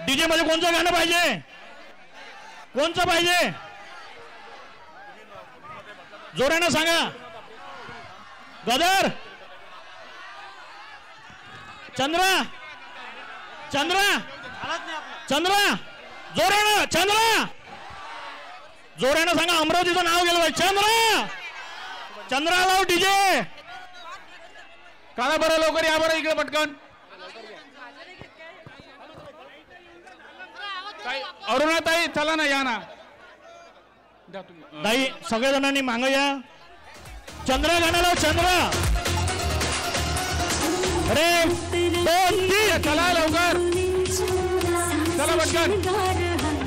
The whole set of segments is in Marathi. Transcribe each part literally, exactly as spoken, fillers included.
डीजे मध्ये कोणचं गाणं पाहिजे? कोणचं पाहिजे? जोरानं सांगा. गदर, चंद्रा, चंद्रा, चंद्रा, जोरानं, चंद्रा, जोरानं सांगा. अमरावतीचं नाव गेलं पाहिजे. चंद्रा, चंद्रा लाव डीजे. काढा बरं लवकर, या बरं इकडे पटकन. अरुणाताई चला ना, या ना ताई. सगळ्या जणांनी मागं या. चंद्रा गाणं लाव. चंद्रा, अरे दोन तीन, चला लवकर, चला पटकन.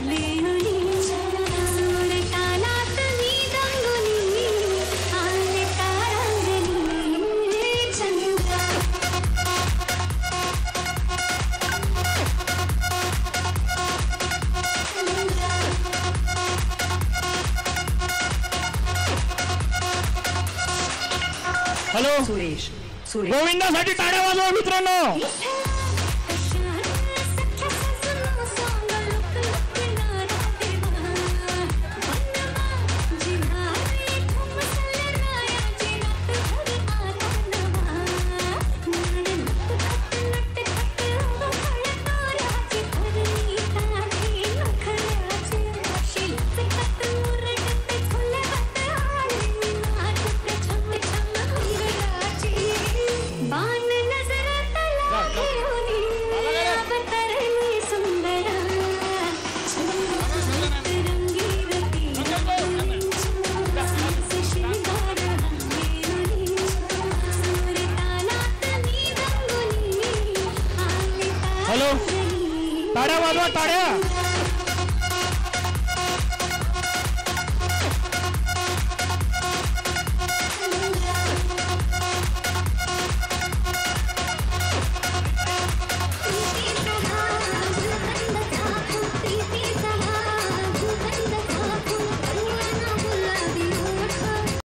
हॅलो सुरेश, गोविंदासाठी टाळ्या वाजवा मित्रांनो. हॅलो, टाळ्या वाजवा, टाळ्या.